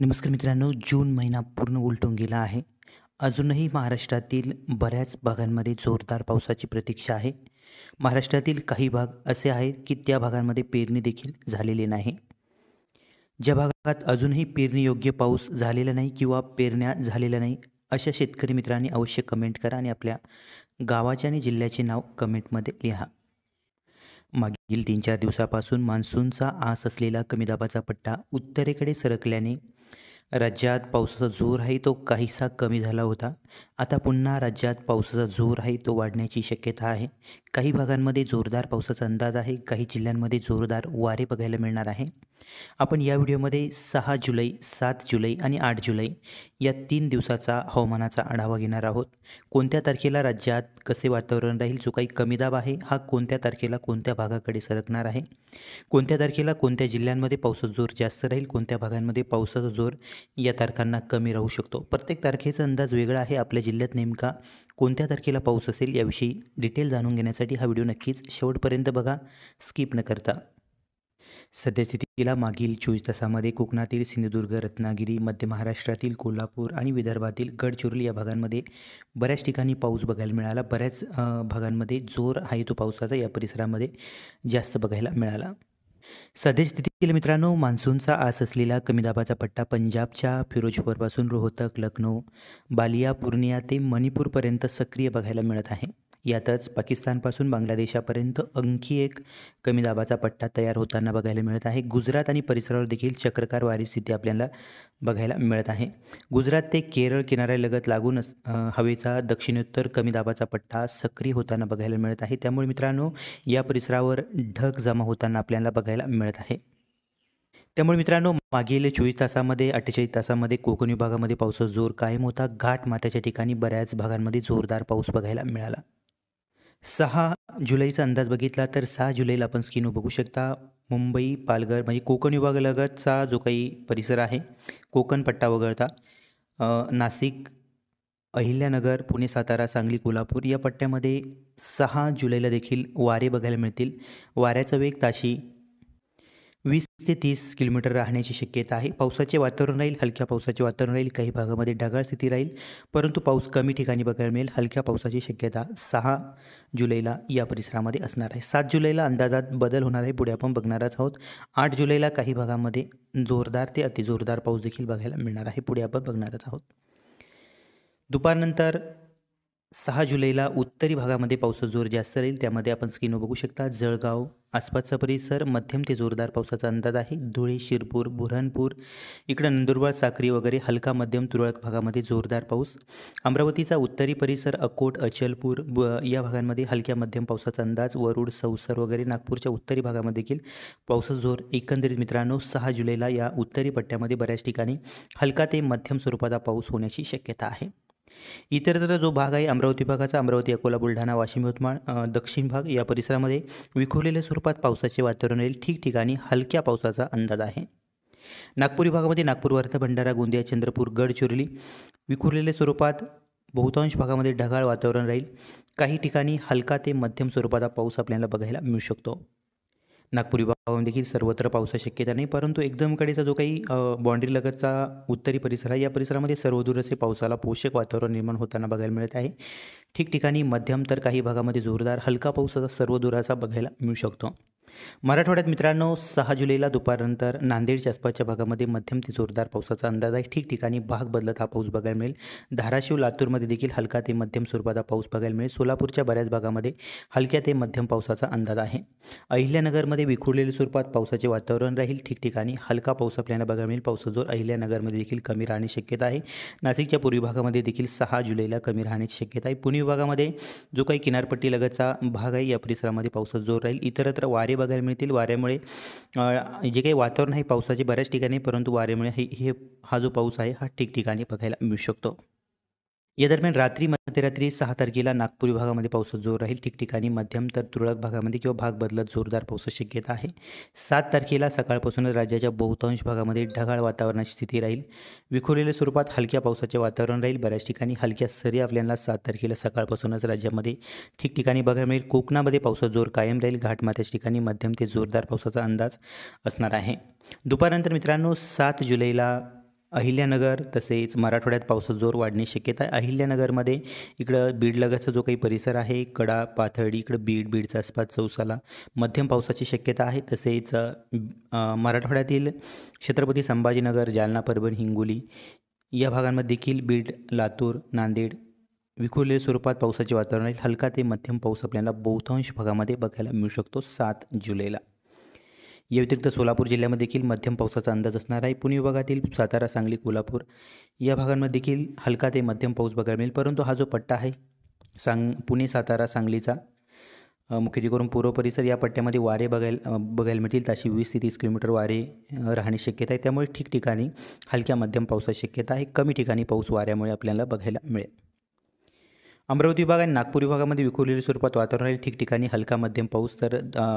नमस्कार मित्रांनो, जून महिना पूर्ण उलटून गेला आहे. अजूनही महाराष्ट्रातील बऱ्याच भागांमध्ये जोरदार पावसाची प्रतीक्षा आहे. महाराष्ट्रातील काही भाग असे आहेत की त्या भागांमध्ये पेरणी देखील झालेली नाही. ज्या भागात अजूनही पेरणीयोग्य पाऊस झालेला नाही किंवा पेरण्या झालेल्या नाही, अशा शेतकरी मित्रांनी अवश्य कमेंट करा आणि आपल्या गावाचे आणि जिल्ह्याचे नाव कमेंटमध्ये लिहा. मागील 3-4 दिवसापासून मान्सूनचा आस असलेला कमी दाबाचा पट्टा उत्तरेकडे सरकल्याने राज्यात पावसाचा जोर आहे तो काहीसा कमी झाला होता. आता पुन्हा राज्यात पावसाचा जोर आहे तो वाढण्याची शक्यता आहे. काही भागांमध्ये जोरदार पावसाचा अंदाज आहे. काही जिल्ह्यांमध्ये जोरदार वारे बघायला मिळणार आहे. आपण या व्हिडिओमध्ये 6 जुलै, 7 जुलै आणि 8 जुलै या 3 दिवसाचा हवामानाचा आढावा घेणार आहोत. कोणत्या तारखेला राज्यात कसे वातावरण राहील, जो काही कमी दाब आहे हा कोणत्या तारखेला कोणत्या भागाकडे सरकणार आहे, कोणत्या तारखेला कोणत्या जिल्ह्यांमध्ये पावसाचा जोर जास्त राहील, कोणत्या भागांमध्ये पावसाचा जोर या तारखांना कमी राहू शकतो. प्रत्येक तारखेचा अंदाज वेगळा आहे. आपल्या जिल्ह्यात नेमका कोणत्या तारखेला पाऊस असेल याविषयी डिटेल जाणून घेण्यासाठी हा व्हिडिओ नक्कीच शेवटपर्यंत बघा, स्किप न करता. सद्यस्थितीला मागील 24 तासामध्ये कोकणातील सिंधुदुर्ग, रत्नागिरी, मध्य महाराष्ट्रातील कोल्हापूर आणि विदर्भातील गडचिरोली या भागांमध्ये बऱ्याच ठिकाणी पाऊस बघायला मिळाला. बऱ्याच भागांमध्ये जोर आहे तो पावसाचा या परिसरामध्ये जास्त बघायला मिळाला. सद्यस्थितीला मित्रांनो, मान्सूनचा आस असलेला कमी दाबाचा पट्टा पंजाबच्या फिरोजपूरपासून रोहतक, लखनौ, बालिया, पूर्णिया ते मणिपूरपर्यंत सक्रिय बघायला मिळत आहे. यातच पाकिस्तानपासून बांगलादेशापर्यंत आणखी एक कमी दाबाचा पट्टा तयार होताना बघायला मिळत आहे. गुजरात आणि परिसरावर देखील चक्रकार वारी स्थिती आपल्याला बघायला मिळत आहे. गुजरात ते केरळ किनाऱ्यालगत लागून हवेचा दक्षिणोत्तर कमी दाबाचा पट्टा सक्रिय होताना बघायला मिळत आहे. त्यामुळे मित्रांनो, या परिसरावर ढग जमा होताना आपल्याला बघायला मिळत आहे. त्यामुळे मित्रांनो, मागील 24 तासामध्ये 48 तासामध्ये कोकण विभागामध्ये पावसाचा जोर कायम होता. घाट माथ्याच्या ठिकाणी बऱ्याच भागांमध्ये जोरदार पाऊस बघायला मिळाला. 6 जुलैचा अंदाज बघितला तर 6 जुलैला आपण स्क्रीनवर बघू शकता, मुंबई, पालघर म्हणजे कोकण विभागालगतचा जो काही परिसर आहे, कोकण पट्टा वगळता नाशिक, अहिल्यानगर, पुणे, सातारा, सांगली, कोल्हापूर या पट्ट्यामध्ये 6 जुलैला देखील वारे बघायला मिळतील. वाऱ्याचा वेग ताशी 20 ते 30 किलोमीटर राहण्याची शक्यता आहे. पावसाचे वातावरण राहील, हलक्या पावसाचे वातावरण राहील. काही भागामध्ये ढगाळ स्थिती राहील, परंतु पाऊस कमी ठिकाणी बघायला मिळेल. हलक्या पावसाची शक्यता 6 जुलैला या परिसरामध्ये असणार आहे. 7 जुलैला अंदाजात बदल होणार आहे, पुढे आपण बघणारच आहोत. 8 जुलैला काही भागामध्ये जोरदार ते अतिजोरदार पाऊस देखील बघायला मिळणार आहे, पुढे आपण बघणारच आहोत. दुपारनंतर 6 जुलैला उत्तरी भागामध्ये पावसाचा जोर जास्त राहील. त्यामध्ये आपण स्क्रीनवर बघू शकता, जळगाव आसपासचा परिसर मध्यम ते जोरदार पावसाचा अंदाज आहे. धुळे, शिरपूर, बुऱ्हाणपूर, इकडं नंदुरबार, साक्री वगैरे हलका मध्यम तुरळक भागामध्ये जोरदार पाऊस. अमरावतीचा उत्तरी परिसर, अकोट, अचलपूर या भागांमध्ये हलक्या मध्यम पावसाचा अंदाज. वरुड, सौसर वगैरे नागपूरच्या उत्तरी भागामध्ये देखील पावसाचा जोर. एकंदरीत मित्रांनो, 6 जुलैला या उत्तरी पट्ट्यामध्ये बऱ्याच ठिकाणी हलका ते मध्यम स्वरूपाचा पाऊस होण्याची शक्यता आहे. इतरत्र जो भाग आहे अमरावती भागाचा, अमरावती, अकोला, बुलढाणा, वाशिम, यवतमाळ, दक्षिण भाग या परिसरामध्ये विखुरलेल्या स्वरूपात पावसाचे वातावरण राहील. ठिकठिकाणी हलक्या पावसाचा अंदाज आहे. नागपूर विभागामध्ये नागपूर, वर्धा, भंडारा, गोंदिया, चंद्रपूर, गडचिरोली विखुरलेल्या स्वरूपात बहुतांश भागामध्ये ढगाळ वातावरण राहील. काही ठिकाणी हलका ते मध्यम स्वरूपाचा पाऊस आपल्याला बघायला मिळू शकतो. नागपूर विभागामध्ये देखील सर्वत्र पावसाची शक्यता नाही, परंतु एकदम कडेचा जो काही बाँड्रीलगतचा उत्तरी परिसर आहे, या परिसरामध्ये सर्वदूर असे पावसाला पोषक वातावरण निर्माण होताना बघायला मिळत आहे. ठिकठिकाणी मध्यम तर काही भागामध्ये जोरदार हलका पावसाचा सर्वदूर असा बघायला मिळू शकतो. मराठवाड्यात मित्रांनो, 6 जुलैला दुपारनंतर नांदेडच्या आसपासच्या भागामध्ये मध्यम ते जोरदार पावसाचा अंदाज आहे. ठिकठिकाणी भाग बदलत हा पाऊस बघायला मिळेल. धाराशिव, लातूरमध्ये देखील हलका ते मध्यम स्वरूपाचा पाऊस बघायला मिळेल. सोलापूरच्या बऱ्याच भागामध्ये हलक्या ते मध्यम पावसाचा अंदाज आहे. अहिल्यानगरमध्ये विखुरलेल्या स्वरूपात पावसाचे वातावरण राहील. ठिकठिकाणी हलका पाऊस आपल्याला बघायला मिळेल. पावसाचा जोर अहिल्यानगरमध्ये देखील कमी राहण्याची शक्यता आहे. नाशिकच्या पूर्वी भागामध्ये देखील 6 जुलैला कमी राहण्याची शक्यता आहे. पुणे विभागामध्ये जो काही किनारपट्टीलगतचा भाग आहे, या परिसरामध्ये पावसाचा जोर राहील. इतरत्र वारे बघायला मिळतील. वाऱ्यामुळे जे काही वातावरण आहे पावसाचे बऱ्याच ठिकाणी, परंतु वाऱ्यामुळे हा जो पाऊस आहे हा ठिकठिकाणी बघायला मिळू शकतो. या दरम्यान रात्री मध्यरात्री 6 तारखेला नागपूर विभागामध्ये पावसाचा जोर राहील. ठिकठिकाणी मध्यम तर तुरळक भागामध्ये किंवा भाग बदलत जोरदार पावसाची शक्यता आहे. 7 तारखेला सकाळपासूनच राज्याच्या बहुतांश भागामध्ये ढगाळ वातावरणाची स्थिती राहील. विखुरलेल्या स्वरूपात हलक्या पावसाचे वातावरण राहील. बऱ्याच ठिकाणी हलक्या सरी आपल्याला 7 तारखेला सकाळपासूनच राज्यामध्ये ठिकठिकाणी बघायला मिळेल. कोकणामध्ये पावसाचा जोर कायम राहील. घाटमाथ्याच्या ठिकाणी मध्यम ते जोरदार पावसाचा अंदाज असणार आहे. दुपारनंतर मित्रांनो, 7 जुलैला अहिल्यानगर तसेच मराठवाड्यात पावसाचा जोर वाढण्याची शक्यता आहे. अहिल्यानगरमध्ये इकडं बीडलगतचा जो काही परिसर आहे, कडा, पाथर्डी, इकडं बीडच्या आसपास चौसाला मध्यम पावसाची शक्यता आहे. तसेच मराठवाड्यातील छत्रपती संभाजीनगर, जालना, परभणी, हिंगोली या भागांमध्ये देखील बीड, लातूर, नांदेड विखुरलेल्या स्वरूपात पावसाचे वातावरण राहील. हलका ते मध्यम पाऊस आपल्याला बहुतांश भागामध्ये बघायला मिळू शकतो 7 जुलैला. या व्यतिरिक्त सोलापूर जिल्ह्यामध्ये देखील मध्यम पावसाचा अंदाज असणार आहे. पुणे विभागातील सातारा, सांगली, कोल्हापूर या भागांमध्ये देखील हलका ते मध्यम पाऊस बघायला मिळेल. परंतु हा जो पट्टा आहे पुणे, सातारा, सांगलीचा मुख्यत्वे करून पूर्व परिसर या पट्ट्यामध्ये वारे बघायला मिळतील. ताशी 20 ते 30 किलोमीटर वारे राहण्याची शक्यता आहे. त्यामुळे ठिकठिकाणी हलक्या मध्यम पावसाची शक्यता आहे. कमी ठिकाणी पाऊस वाऱ्यामुळे आपल्याला बघायला मिळेल. अमरावती विभाग आणि नागपूर विभागामध्ये विखुरलेल्या स्वरूपात वातावरण राहील. ठिकठिकाणी हलका मध्यम पाऊस. तर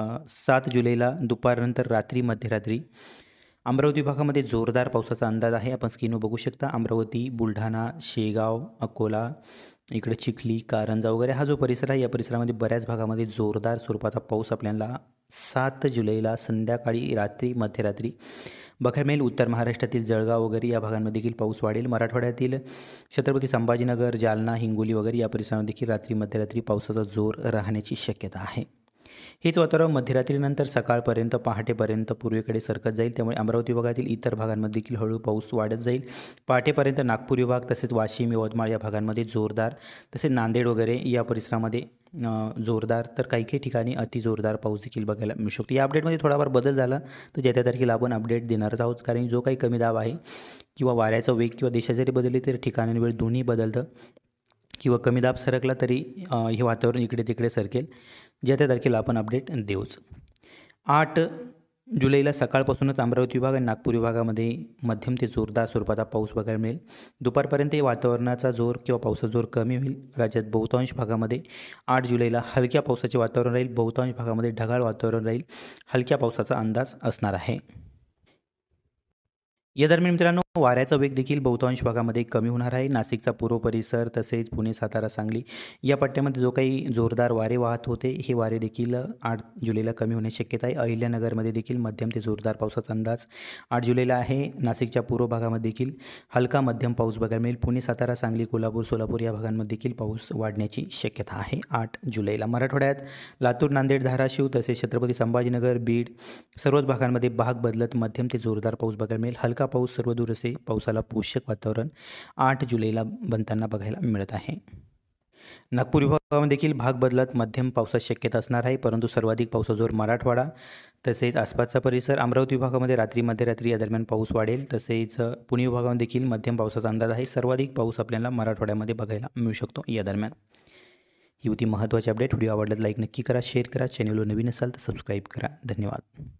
7 जुलैला दुपारनंतर मध्यरात्री अमरावती विभागामध्ये जोरदार पावसाचा अंदाज आहे. आपण स्क्रीनवर बघू शकता. अमरावती, बुलढाणा, शेगाव, अकोला, इकडे चिखली, कारंजा वगैरे हा जो परिसर आहे, या परिसरामध्ये बऱ्याच भागामध्ये जोरदार स्वरूपाचा पाऊस आपल्याला 7 जुलैला संध्याकाळी मध्यरात्री बघायला मिळेल. उत्तर महाराष्ट्रातील जळगाव वगैरे या भागांमध्ये देखील पाऊस वाढेल. मराठवाड्यातील छत्रपती संभाजीनगर, जालना, हिंगोली वगैरे या परिसरामध्ये देखील मध्यरात्री पावसाचा जोर राहण्याची शक्यता आहे. हेच वातावरण मध्यरात्रीनंतर सकाळपर्यंत, पहाटेपर्यंत पूर्वेकडे सरकत जाईल. त्यामुळे अमरावती विभागातील इतर भागांमध्ये देखील हळूहळू पाऊस वाढत जाईल. पहाटेपर्यंत नागपूर विभाग तसेच वाशिम, यवतमाळ या भागांमध्ये जोरदार, तसेच नांदेड वगैरे या परिसरामध्ये जोरदार, तर काही ठिकाणी अतिजोरदार पाऊस देखील बघायला मिळू शकतो. या अपडेटमध्ये थोडाफार बदल झाला तर ज्या त्या तारखेला आपण अपडेट देणारच आहोत. कारण जो काही कमी दाब आहे किंवा वाऱ्याचा वेग किंवा दिशा जरी बदलली तरी ठिकाणी वेळ दोन्ही बदलतं किंवा कमी दाब सरकला तरी हे वातावरण इकडे तिकडे सरकेल. ज्या त्या तारखेला आपण अपडेट देऊच. 8 जुलैला सकाळपासूनच अमरावती विभाग आणि नागपूर विभागामध्ये मध्यम ते जोरदार स्वरूपाचा पाऊस बघायला मिळेल. दुपारपर्यंत वातावरणाचा जोर किंवा पावसाचा जोर कमी होईल. राज्यात बहुतांश भागामध्ये 8 जुलैला हलक्या पावसाचे वातावरण राहील. बहुतांश भागामध्ये ढगाळ वातावरण राहील. हलक्या पावसाचा अंदाज असणार आहे. या दरम्यान मित्रांनो वाऱ्याचा वेग देखील बहुतांश भागामध्ये कमी होणार आहे. नाशिकचा पूर्व परिसर तसेच पुणे, सातारा, सांगली या पट्ट्यामध्ये जो काही जोरदार वारे वाहत होते हे वारे देखील 8 जुलैला कमी होण्याची शक्यता आहे. अहिल्यानगरमध्ये देखील मध्यम ते जोरदार पावसाचा अंदाज 8 जुलैला आहे. नाशिकच्या पूर्व भागामध्ये देखील हलका मध्यम पाऊस बघायला मिळेल. पुणे, सातारा, सांगली, कोल्हापूर, सोलापूर या भागांमध्ये देखील पाऊस वाढण्याची शक्यता आहे 8 जुलैला. मराठवाड्यात लातूर, नांदेड, धाराशिव तसेच छत्रपती संभाजीनगर, बीड सर्वच भागांमध्ये भाग बदलत मध्यम ते जोरदार पाऊस बघायला मिळेल. हलका पाऊस सर्वदूर असे पावसाला पोषक वातावरण 8 जुलैला बनताना बघायला मिळत आहे. नागपूर विभागामध्ये देखील भाग बदलत मध्यम पावसाची शक्यता असणार आहे. परंतु सर्वाधिक पावसाचा जोर मराठवाडा तसेच आसपासचा परिसर. अमरावती विभागामध्ये मध्यरात्री या दरम्यान पाऊस वाढेल. तसेच पुणे विभागामध्ये देखील मध्यम पावसाचा अंदाज आहे. सर्वाधिक पाऊस आपल्याला मराठवाड्यामध्ये बघायला मिळू शकतो या दरम्यान. ही होती महत्त्वाची अपडेट. व्हिडिओ आवडला तर लाईक नक्की करा, शेअर करा. चॅनलवर नवीन असाल तर सबस्क्राईब करा. धन्यवाद.